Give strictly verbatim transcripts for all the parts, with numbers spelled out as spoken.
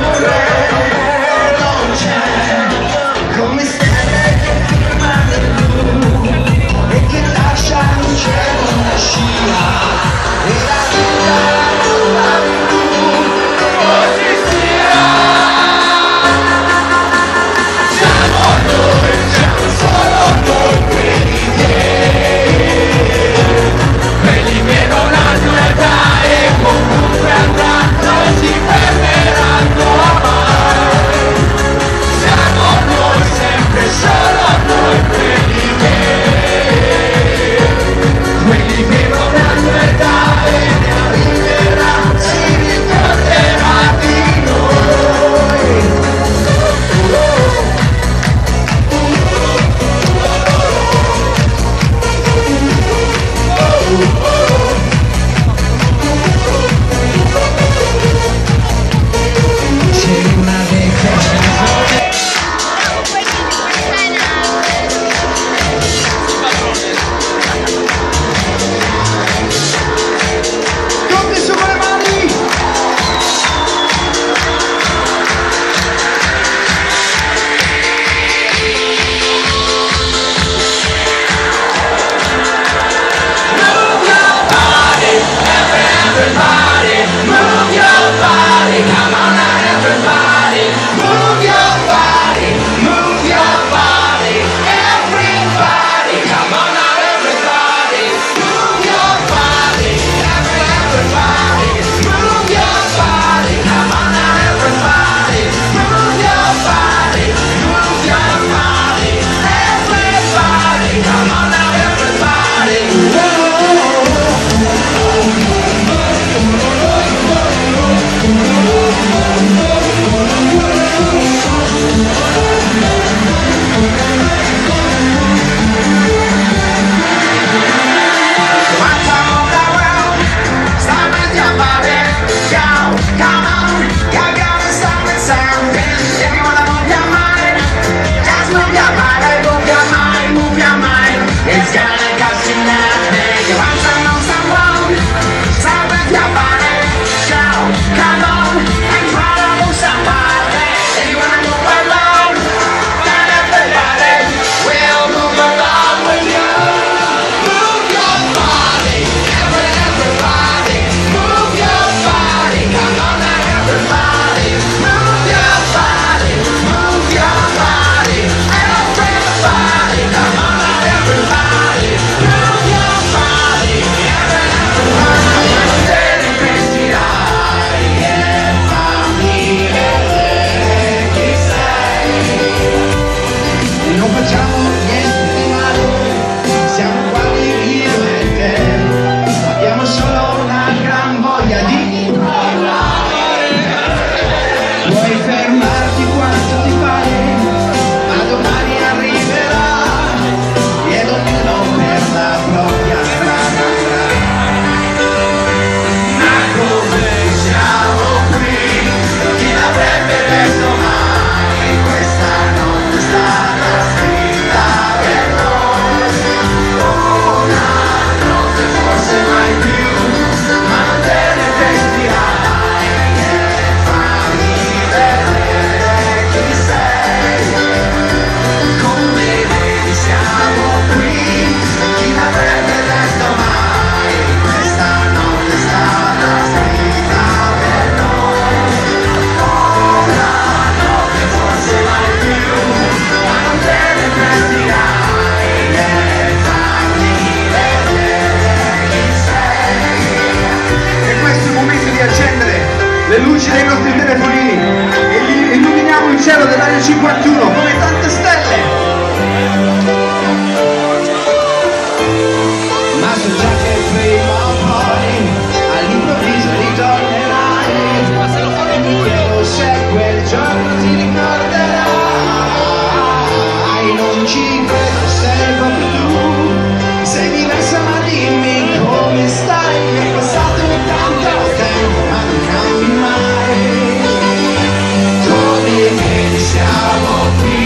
le luci dei nostri telefonini e illuminiamo il cielo dell'area cinquantuno come tante stelle. Ma so già che prima o poi all'improvviso ritornerai, mi chiedo se quel giorno ti ricorderai. Non ci credo, sei proprio tu, sei diversa, ma dimmi come stai. È passato tanto tempo ma non cambi mai, come che siamo qui.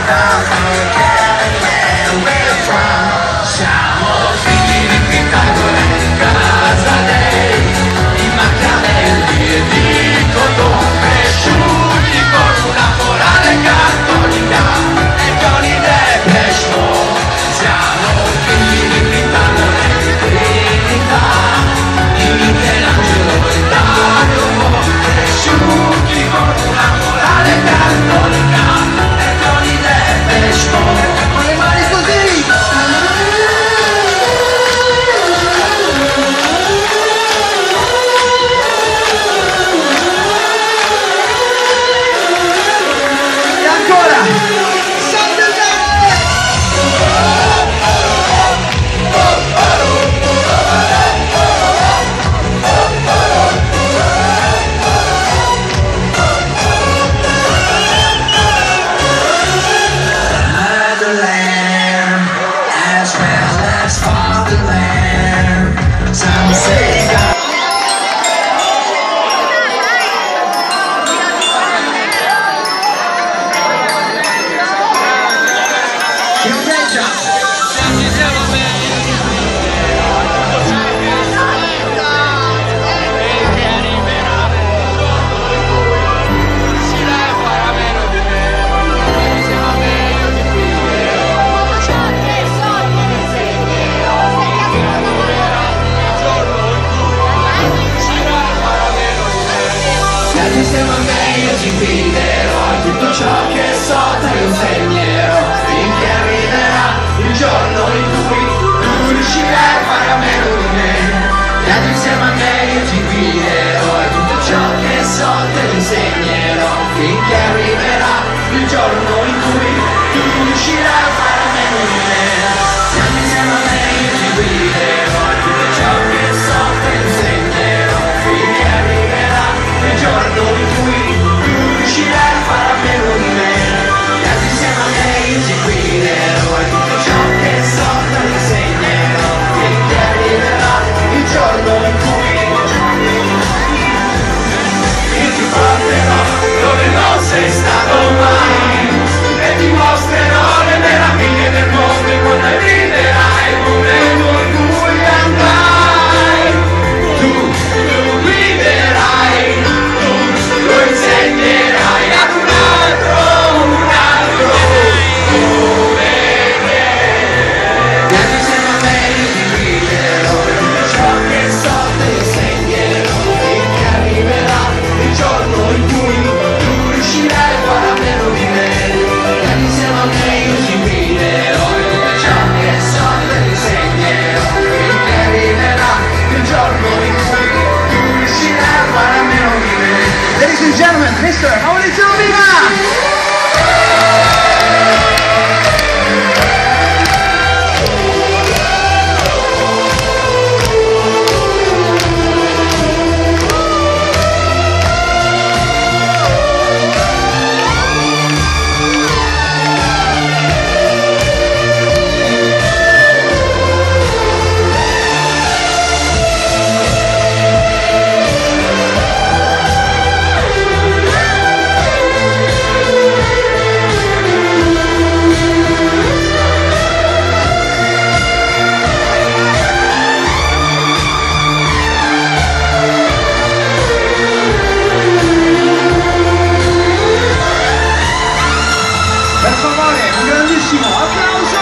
Insieme a me io ti guiderò, tutto ciò che so te lo insegnerò, finché arriverà il giorno in cui tu riuscirai a fare a meno di me. Viaggia insieme a me io ti guiderò, e tutto ciò che so te lo insegnerò, finché arriverà il giorno in cui tu riuscirai a fare a meno di me. Viaggia insieme a me io ti guiderò, e tutto ciò che so te lo insegnerò, finché arriverà il giorno in cui tu riuscirai a fare a meno di me. Viaggi insieme a me io ti guiderò, e tutto ciò che so te lo insegnerò, finché arriverà il giorno in cui io ti porterò dove non sei stato mai, e ti mostrerò le meraviglie del mondo, e quando arriverai il momento in cui andrai tu, tu guiderai, lo insegnerai ad un altro, un altro come me. Viaggi insieme a me io ti guiderò, e tutto ciò che so te lo insegnerò, finché arriverà il giorno in cui tu riuscirai a fare a meno di me. Viaggi insieme a me io ti guiderò, e tutto ciò che so te lo insegnerò, finché arriverà il giorno in cui tu riuscirai a fare a meno di me. Ladies and gentlemen, mister Maurizio Viva! Per favore, un grandissimo applauso!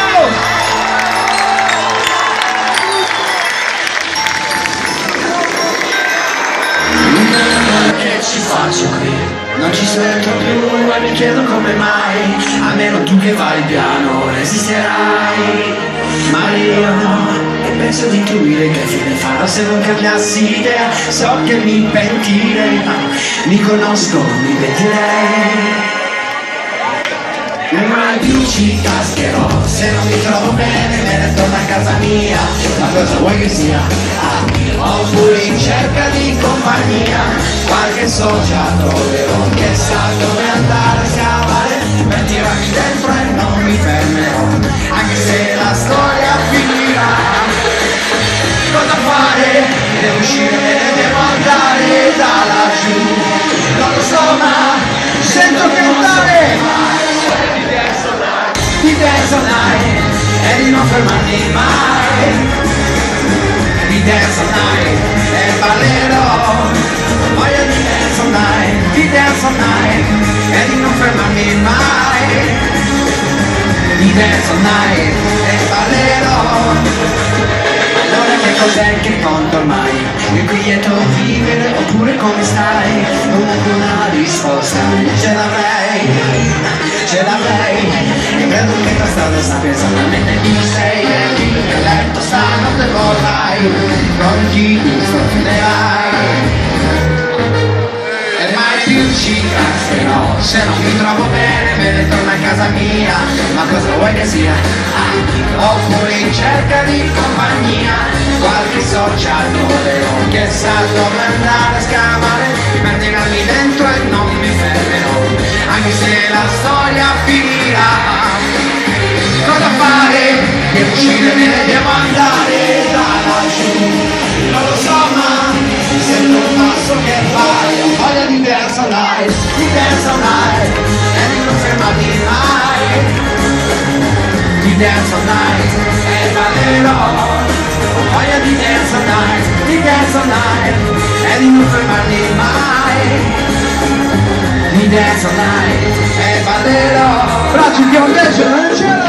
Che ci faccio qui? Non ci sento più e mi chiedo come mai, almeno tu che vai piano resisterai, ma io no, e penso di intuire che fine farò se non cambiassi idea. So che mi pentirei, ma mi conosco, mi pentirei. Non mai più ci cascherò, se non mi trovo bene me ne torno a casa mia. Ma cosa vuoi che sia? Ah, oppure in cerca di compagnia, qualche socia troverò che sa dove andare a scavare per tirarmi dentro e non mi fermerò, anche se la storia finirà. Cosa fare? Devo uscire, devo andare da laggiù, non lo so ma sento cantare. Diverso da dance all night e di non fermarmi mai. Di dance all night e ballerò, voglio di dance all night, di dance all night e di non fermarmi mai. Di dance all night e ballerò. Allora che cos'è che conta ormai? Il quieto vivere oppure come stai? Comunque una risposta ce l'avrei, ce l'avrei. E credo che la strada sappia esattamente chi sei e chi nel letto stanotte vorrai, con chi ti soffererai. E mai più ci cascherò, se non mi trovo bene me ne torno a casa mia. Ma cosa vuoi che sia? Ah, oppure in cerca di compagnia, qualche sociatore che sa dove andare a scavare per tirarmi dentro e non mi fermerò, anche se la storia finirà. Cosa fare? Devo uscire, me ne devo andare da laggiù, non lo so ma mi sento un passo che fai. Ho voglia di dance all night, di dance all night e di non fermarmi mai. Di dance all night e ballerò, ho voglia di dance all night, di dance all night e di non fermarmi mai. Di dance all night e ballerò. Bracci, che ho detto, non c'è